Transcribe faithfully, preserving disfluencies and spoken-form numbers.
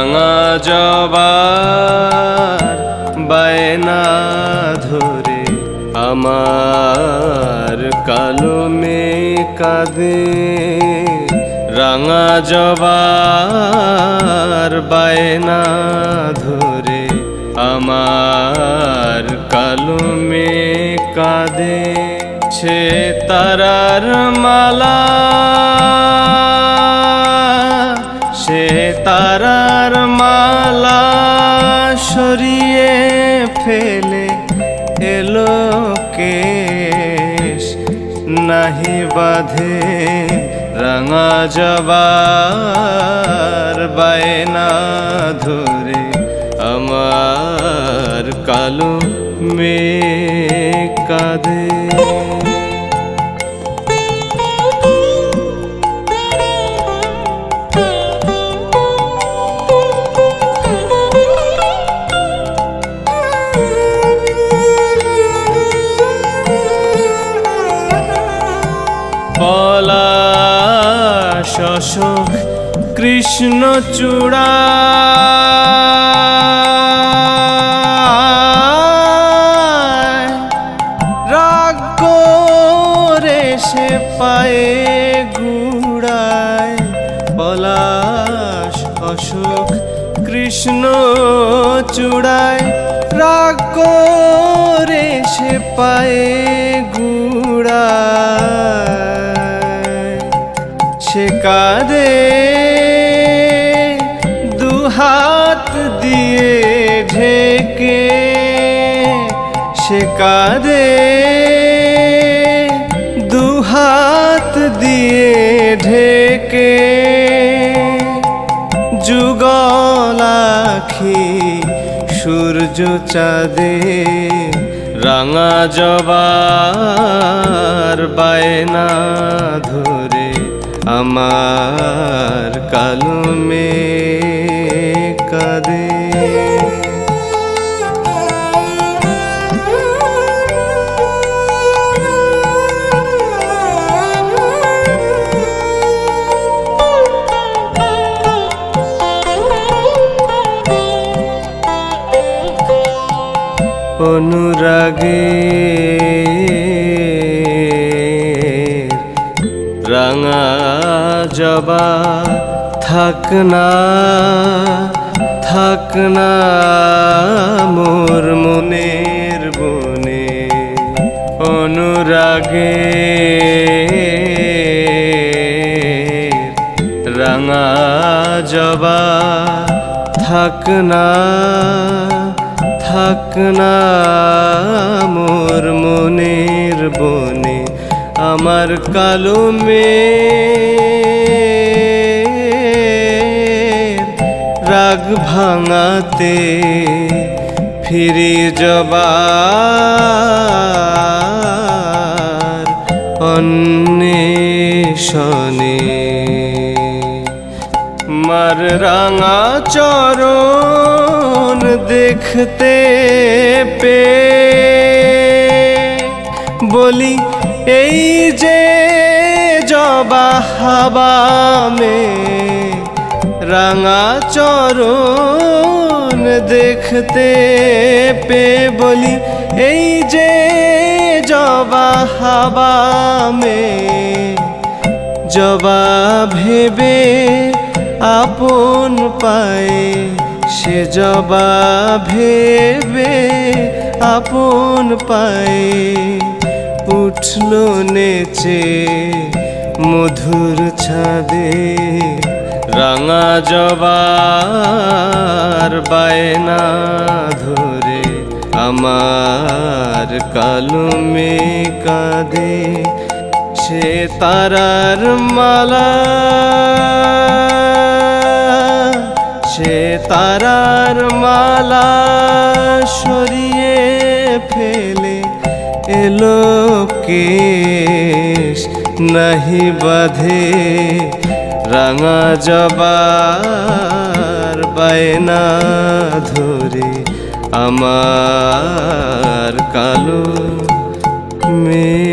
রাঙা জবার বায়না ধরে আমার কালো মেয়ে কাঁদে। রাঙা জবার বায়না ধরে আমার কালো মেয়ে কাঁদে। সে তারার মালা, সে তারার মালা সরিয়ে ফেলে এলো কেশ নাহি বাঁধে। রাঙা জবার বায়না ধরে আমার কালো মেয়ে কাঁদে। পলাশ অশোক কৃষ্ণচূড়া রাগ করে সে পায়ে গুড়ায়। পলাশ অশোক কৃষ্ণচূড়ায় রাগ করে সে পায়ে গুড়ায়। সে কাঁদে দুহাত দিয়ে ঢেকে, সে কাঁদে দুহাত দিয়ে ঢেকে। যুগল আখি সূর্য চাঁদে রাঙা জবার বায়না ধরে আমার কালো মেয়ে কাঁদে। অনুরাগে রাঙা জবা থাক না, থাক না মোর মনের বনে। অনুরাগে রাঙা জবা থাক না, থাক না মোর মনের বনে। আমার কালো মেয়ের রাগ ভাঙাতে ফিরি জবার অন্বেষণে। মার রাঙা চরণ দেখতে পে বলি এই যে জবা হাবা মে। রাঙা চরণ দেখতে পে বলি এই যে জবা হাবা মে। জবা ভেবে আপন পায়ে, সে জবা ভেবে আপন পায়ে উঠল নেচে মধুর ছাদে। রাঙা জবার বায়না ধরে আমার কালো মেয়ে কাঁদে। সে তারার মালা, সে তারার মালা সরিয়ে ফেলে এলো কেশ নাহি বাঁধে। রাঙা জবার বায়না ধরে আমার কালো মেয়ে